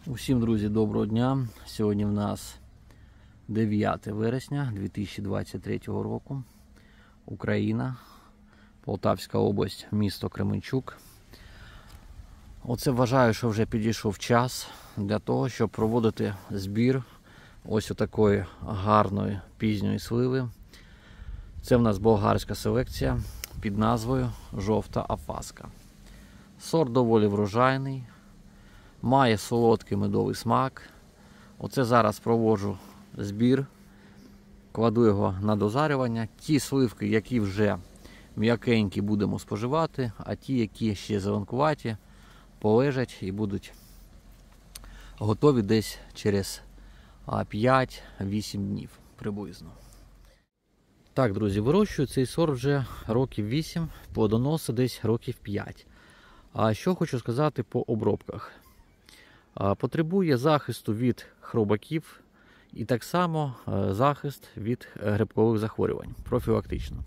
Усім, друзі, доброго дня. Сьогодні в нас 9 вересня 2023 року. Україна, Полтавська область, місто Кременчук. Оце вважаю, що вже підійшов час для того, щоб проводити збір ось отакої гарної пізньої сливи. Це в нас болгарська селекція під назвою Жовта Афаска. Сорт доволі врожайний. Має солодкий медовий смак. Оце зараз проводжу збір, кладу його на дозарювання. Ті сливки, які вже м'якенькі, будемо споживати, а ті, які ще зеленкуваті, полежать і будуть готові десь через 5-8 днів приблизно. Так, друзі, вирощую цей сорт вже років 8, плодоноси десь років 5. А що хочу сказати по обробках. Потребує захисту від хробаків і так само захист від грибкових захворювань профілактично.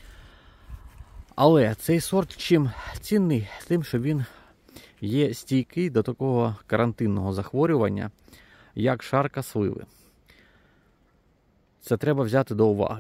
Але цей сорт чим цінний? Тим, що він є стійкий до такого карантинного захворювання, як шарка сливи. Це треба взяти до уваги.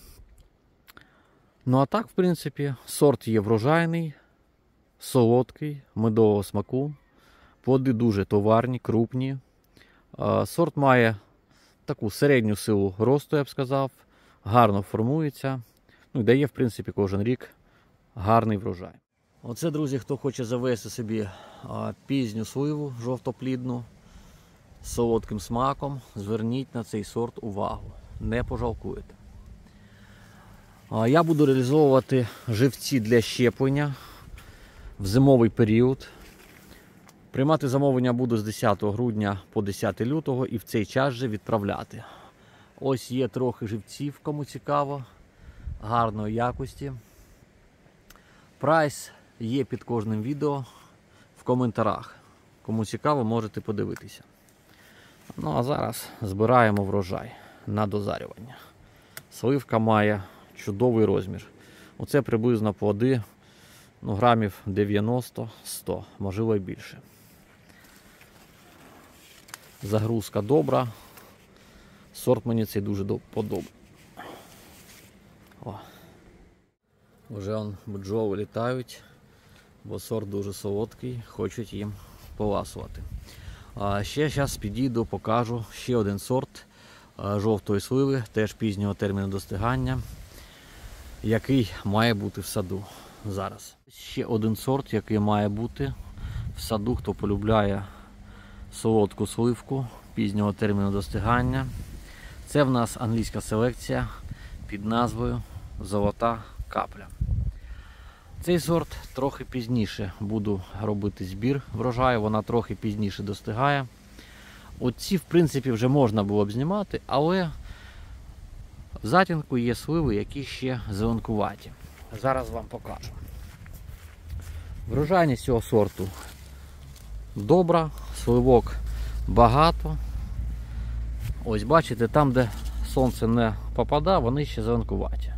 Ну а так, в принципі, сорт є врожайний, солодкий, медового смаку. Плоди дуже товарні, крупні. Сорт має таку середню силу росту, я б сказав. Гарно формується. Ну і дає, в принципі, кожен рік гарний врожай. Оце, друзі, хто хоче завести собі пізню сливу жовтоплідну з солодким смаком, зверніть на цей сорт увагу. Не пожалкуєте. Я буду реалізовувати живці для щеплення в зимовий період. Приймати замовлення буду з 10 грудня по 10 лютого і в цей час же відправляти. Ось є трохи живців, кому цікаво, гарної якості. Прайс є під кожним відео в коментарях. Кому цікаво, можете подивитися. Ну а зараз збираємо врожай на дозарювання. Сливка має чудовий розмір. Оце приблизно плоди грамів 90-100, можливо і більше. Загрузка добра. Сорт мені цей дуже подобається. Вже бджоли літають, бо сорт дуже солодкий, хочуть їм поласувати. Ще зараз підійду, покажу ще один сорт жовтої сливи, теж пізнього терміну достигання, який має бути в саду зараз. Ще один сорт, який має бути в саду, хто полюбляє солодку сливку пізнього терміну достигання. Це в нас англійська селекція під назвою Золота капля. Цей сорт трохи пізніше буду робити збір врожаю, вона трохи пізніше достигає. Оці, в принципі, вже можна було б знімати, але в затінку є сливи, які ще зеленкуваті. Зараз вам покажу. Врожайність цього сорту добра, сливок багато. Ось бачите, там де сонце не попадає, вони ще зеленкуваті.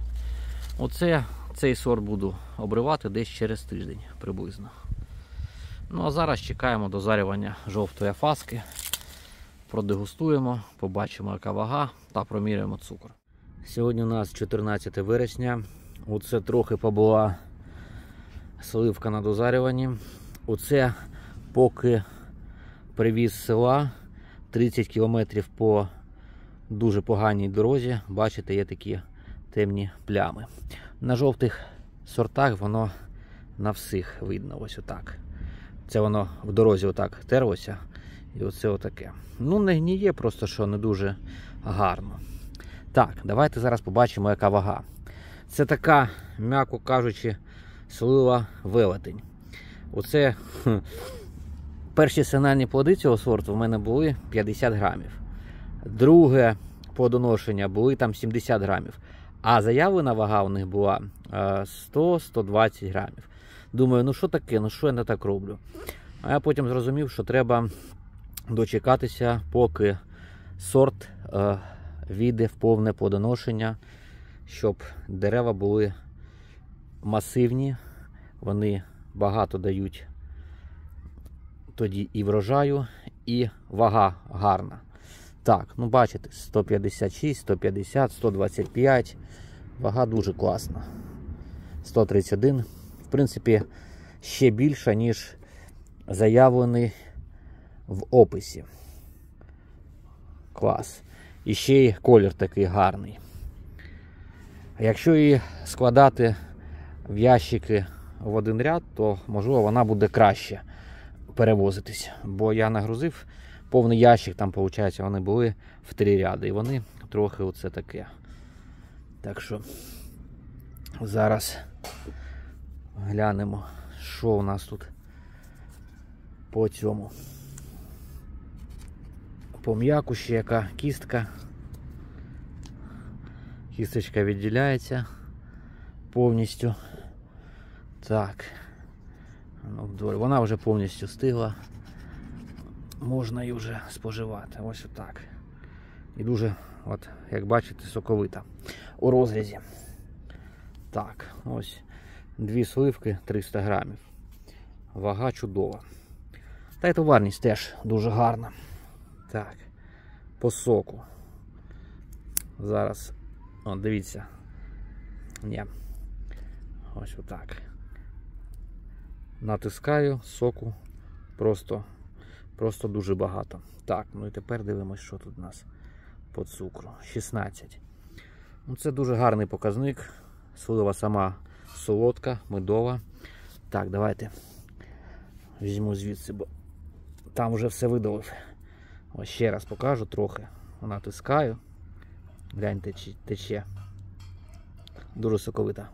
Цей сорт буду обривати десь через тиждень приблизно. Ну а зараз чекаємо дозарювання жовтої афаски. Продегустуємо, побачимо яка вага та проміряємо цукор. Сьогодні у нас 14 вересня. Оце трохи побула сливка на дозарюванні. Оце поки привіз з села 30 км по дуже поганій дорозі. Бачите, є такі темні плями. На жовтих сортах воно на всіх видно ось отак. Це воно в дорозі отак терлося. І оце отаке. Ну не гніє, просто що не дуже гарно. Так, давайте зараз побачимо яка вага. Це така, м'яко кажучи, слива велетень. Оце перші сигнальні плоди цього сорту в мене були 50 грамів. Друге плодоношення були там 70 грамів. А заявлена вага у них була 100-120 грамів. Думаю, ну що таке, ну що я не так роблю? А я потім зрозумів, що треба дочекатися, поки сорт війде в повне плодоношення, щоб дерева були масивні, вони багато дають тоді і врожаю, і вага гарна. Так, ну бачите, 156, 150, 125. Вага дуже класна. 131. В принципі, ще більша, ніж заявлений в описі. Клас. І ще й колір такий гарний. А якщо її складати в ящики в один ряд, то, можливо, вона буде краще перевозитись. Бо я нагрузив повний ящик, там, виходить, вони були в 3 ряди. І вони трохи оце таке. Так що зараз глянемо, що у нас тут по цьому. По м'яку ще яка кістка. Кісточка відділяється повністю. Так. Вона вже повністю стигла. Можна її вже споживати. Ось отак. І дуже, от, як бачите, соковита у розрізі. Так, ось 2 сливки 300 грамів. Вага чудова. Та й товарність теж дуже гарна. Так, по соку. Зараз, о, дивіться. Ні. Ось отак. Натискаю, соку просто дуже багато. Так, ну і тепер дивимось, що тут у нас по цукру. 16. Ну, це дуже гарний показник. Слива сама солодка, медова. Так, давайте візьму звідси, бо там вже все видалив. Ось ще раз покажу трохи. Натискаю. Гляньте, тече. Дуже соковита.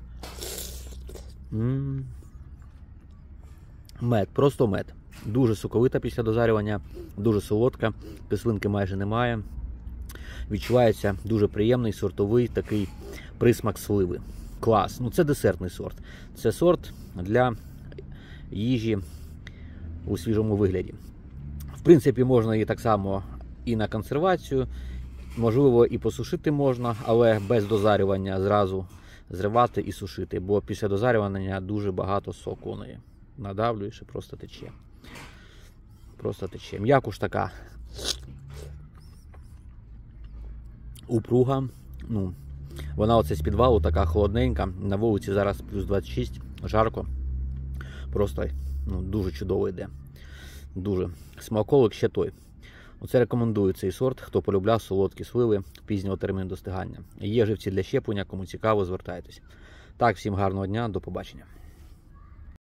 Мед, просто мед. Дуже соковита після дозарювання, дуже солодка, кислинки майже немає. Відчувається дуже приємний сортовий такий присмак сливи. Клас. Ну це десертний сорт. Це сорт для їжі у свіжому вигляді. В принципі, можна її так само і на консервацію, можливо, і посушити можна, але без дозарювання зразу зривати і сушити, бо після дозарювання дуже багато соку у неї. Надавлюєш і просто тече. Просто тече. М'якуш така упруга. Ну, вона оце з підвалу така холодненька. На вулиці зараз плюс 26, жарко. Просто дуже чудово йде. Дуже. Смаколик ще той. Оце рекомендую цей сорт, хто полюбляв солодкі сливи пізнього терміну достигання. Є живці для щеплення, кому цікаво, звертайтесь. Так, всім гарного дня, до побачення.